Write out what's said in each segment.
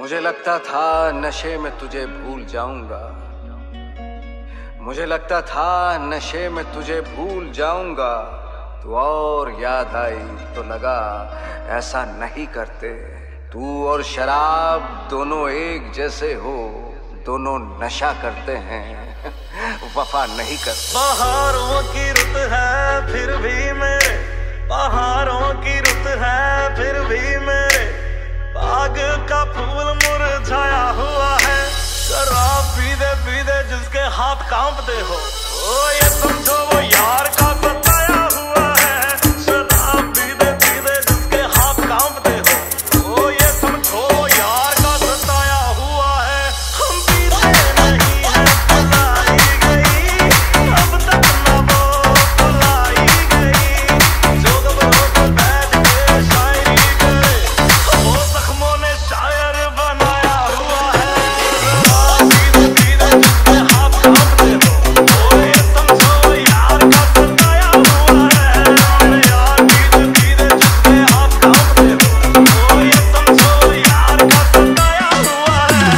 मुझे लगता था नशे में तुझे भूल जाऊंगा, मुझे लगता था नशे में तुझे भूल जाऊंगा। तू और याद आई तो लगा ऐसा नहीं करते। तू और शराब दोनों एक जैसे हो, दोनों नशा करते हैं वफा नहीं करते। बहारों की रुत है फिर भी मेरे, बहारों की रुत है फिर भी मेरे बाग का फूल मुरझाया हुआ है। शराब पीते पीते जिसके हाथ कांपते हो, ओ ये समझो वो यार का सताया हुआ है। शराब पीते पीते जिसके हाथ कांपते हो, ओ ये समझो यार का सताया हुआ है। हम पीते नहीं है बुलाई गई, अब तक न वो बुलाई गई। जो घबराओ तो बैठ के शायरी करे, वो जख्मों ने शायर बनाया हुआ है। शराब पीते पीते जिसके हाथ कांपते हो, ओ ये समझो यार का सताया हुआ है। यार पीते पीते जिसके हाथ कांपते हो, ओ ये समझो यार का सताया हुआ है।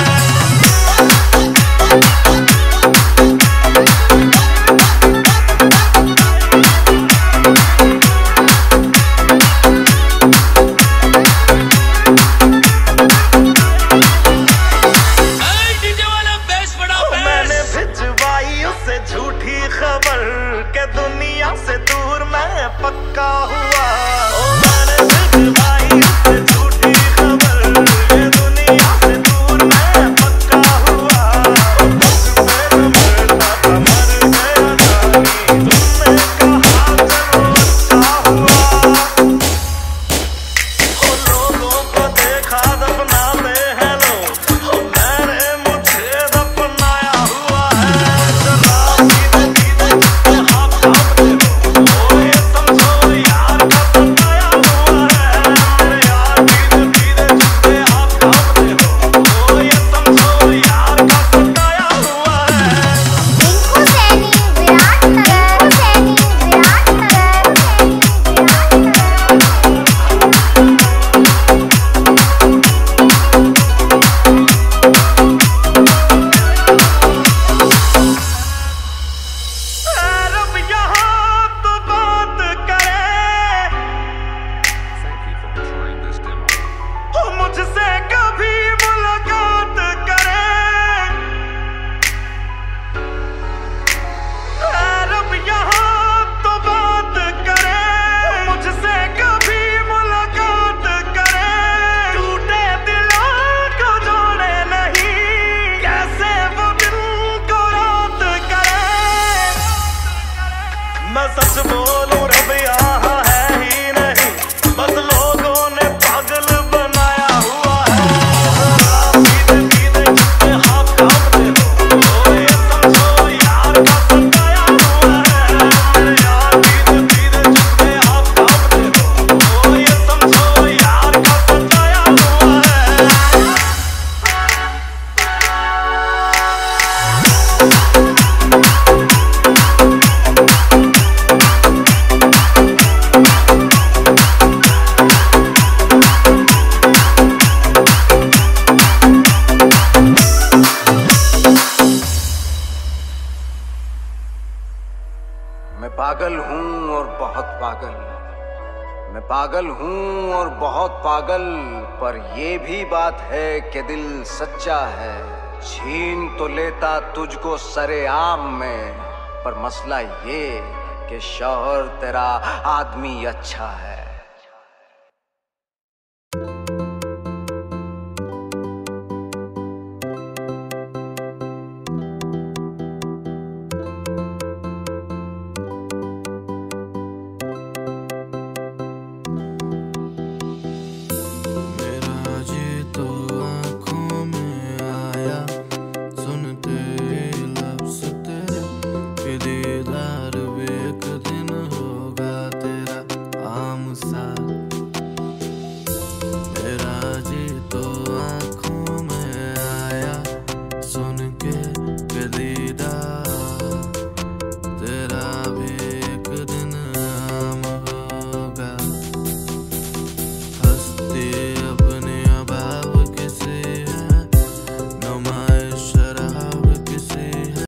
मैंने भिजवाई उसे झूठी खबर के दुनिया से दूर मैं पक्का हुआ। मैंने भिजवाई उसे झूठी खबर के दुनिया से दूर मैं पक्का हुआ। मुझसे तो मरता था मर गया जानी, तुमने कहा चलो अच्छा हुआ। लोगों को देखा दफनाते हैं लोग, मैंने मुझे दफनाया हुआ है। शराब पीते पीते जिसके हाथ कांपते हो, ओ ये समझो यार का सताया हुआ है। यार पीते पीते जिसके हाथ कांपते हो, ओ ये समझो यार का सताया हुआ है। रिंकू सैनी विराटनगर, रब यहाँ तो बात करे, मुझसे कभी मुलाकात करे। रब यहाँ तो बात करे, मुझसे कभी मुलाकात करे। टूटे दिलों को जोड़े नहीं, कैसे वो दिन को रात करे। मैं सच बोलूं रब यहाँ है ही नहीं, बस लोगों ने पागल बनाया हुआ है। शराब पीते पीते जिसके हाथ कांपते हो, ओ ये समझो यार का सताया हुआ है। यार पीते पीते जिसके हाथ कांपते हो, ओ ये समझो यार का सताया हुआ है। मैं पागल हूँ और बहुत पागल, मैं पागल हूँ और बहुत पागल, पर ये भी बात है कि दिल सच्चा है। छीन तो लेता तुझको सरेआम में, पर मसला ये कि शौहर तेरा आदमी अच्छा है।